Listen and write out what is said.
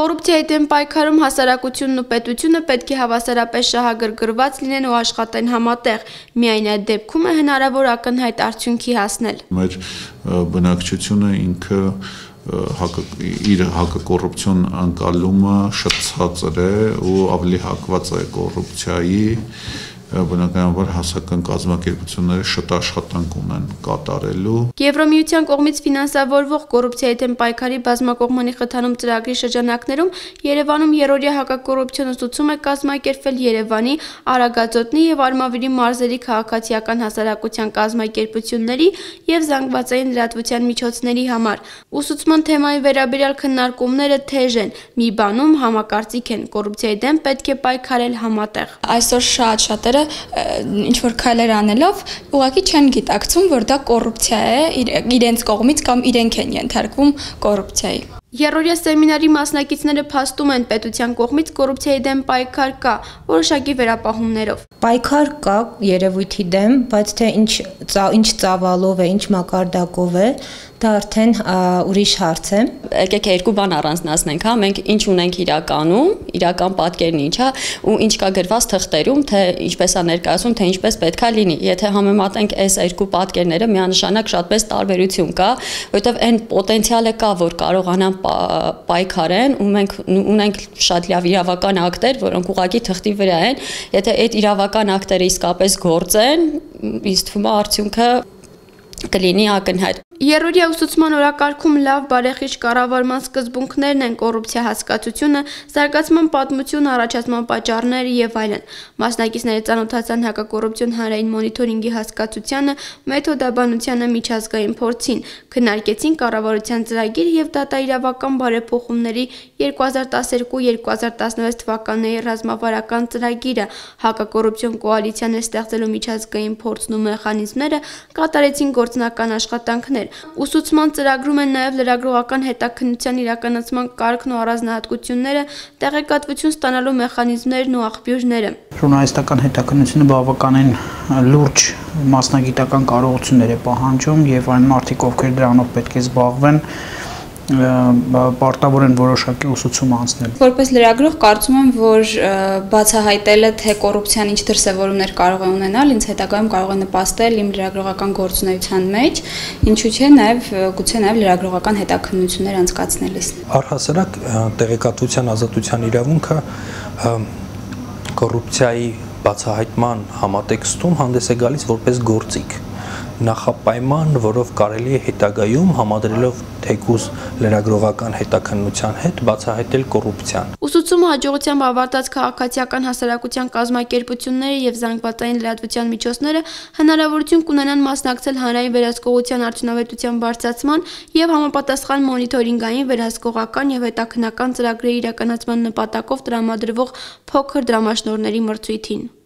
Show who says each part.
Speaker 1: Կոռուպցիայի դեմ պայքարում հասարակությունն ու պետությունը պետք է հավասարապես շահագրգռված լինեն ու աշխատեն համատեղ։ Միայն այդ դեպքում է հնարավոր ակնհայտ արդյունքի հասնել։
Speaker 2: Մեր բնակչությունը ինքը իր հակակոռուպցիոն ընկալումը շտցածր է ու ավելի հակված է կոռուպցիայի, բնականաբար հասարակական կազմակերպությունները շտ աշխատանք ունեն կատարելու։
Speaker 1: Եվրոմիության կողմից ֆինանսավորվող կոռուպցիայի դեմ պայքարի բազմակողմանի խթանում ծրագրի շրջանակներում Երևանում երրորդյա հակակոռուպցիոն ուսուցում է կազմակերպվել Երևանի, Արագածոտնի եւ Արմավիրի մարզերի քաղաքացիական հասարակության կազմակերպությունների եւ զանգվածային լրատվության միջոցների համար։ Ուսուցման թեմայի վերաբերյալ քննարկումները թեժ են։ Մի բանում համակարծիք են՝ կոռուպցիայի դեմ պետք է պայքարել համատեղ։
Speaker 3: Այսօր շատերը ինչ-որ քայլեր անելով ուղղակի չեն գիտակցում, որ դա կոռուպցիա է իրենց կողմից կամ իրենք են ենթարկվում կոռուպցիայի։
Speaker 1: Երրորդյա սեմինարի մասնակիցները փաստում են պետության կողմից կոռուպցիայի դեմ պայքար կա, որոշակի վերապահումներով։
Speaker 4: Պայքար կա երևույթի դեմ, բայց թե ինչ ծավալով է, ինչ մակարդակով է, դա արդեն ուրիշ հարց է։
Speaker 5: Եկեք երկու բան առանձնացնենք, հա, մենք ինչ ունենք իրականում, իրական պատկերն ինչ է, ու ինչ կա գրված թղթերում, թե ինչպես է ներկայացում, թե ինչպես պետքա լինի։ Եթե համեմատենք այս երկու պատկերները, միանշանակ շատպես տարբերություն կա, որովհետև այն պոտենցիալը կա, որ կարողանան պայքարեն, ու մենք ունենք շատ լավ իրավական ակտեր, որոնք ուղղակի թղթի վրա են, եթե այդ իրավական ակտերը իսկապես գործեն, ինձ թվում է արդյունքը կլինի ակնհայտ։
Speaker 1: Երրորդյա ուսուցման օրակարգում լավ բարեխիղճ կառավարման սկզբունքներն են կոռուպցիա հասկացությունը, զարգացման պատմություն, առաջացման պատճառները եւ այլն։ Մասնակիցները ծանոթացան հակակոռուպցիոն հանրային մոնիթորինգի հասկացությանը, մեթոդաբանությանը, միջազգային փորձին, քննարկեցին կառավարության ծրագիր եւ դատաիրավական բարեփոխումների 2012-2016 թվականների ռազմավարական ծրագիրը, հակակոռուպցիոն կոալիցիան ստեղծելու միջազգային փորձն ու մեխանիզմները, կատարեցին գործնական աշխատանքներ։ Ուսուցման ծրագրում են նաև լրագրողական հետաքննության իրականացման կարգն ու առանձնահատկությունները, տեղեկատվություն ստանալու մեխանիզմներն ու աղբյուրները։
Speaker 6: Ժուրնալիստական հետաքննությունը բավականին լուրջ մասնագիտական կարողություններ է պահանջում եւ այն մարդիկ, ովքեր դրանով պետք է զբաղվեն, պարտավոր են որոշակի ուսուցում անցնել։
Speaker 3: Որպես լրագրող կարծում եմ, որ բացահայտելը, թե կոռուպցիան ինչ դրսևորումներ կարող է ունենալ, ինձ հետագայում կարող է նպաստել իմ լրագրողական գործունեության մեջ, ինչու՞ չէ գուցե նաև լրագրողական հետաքննություններ անցկացնելիս։
Speaker 7: Առհասարակ տեղեկատվության ազատության իրավունքը կոռուպցիայի բացահայտման համատեքստում հանդես է գալիս որպես գործիք, նախապայման, որով կարելի է հետագայում համադրելով թեկուզ լրագրողական հետաքննության հետ բացահայտել կոռուպցիան։
Speaker 1: Ուսուցումը հաջողությամբ ավարտած քաղաքացիական հասարակության կազմակերպությունները եւ զանգվածային լրատվության միջոցները հնարավորություն կունենան մասնակցել հանրային վերահսկողության արդյունավետության բարձրացման եւ համապատասխան մոնիթորինգային, վերահսկողական եւ հետաքննական ծրագրերի իրականացման նպատակով տրամադրվող փոքր դրամաշնորհների մրցույթին։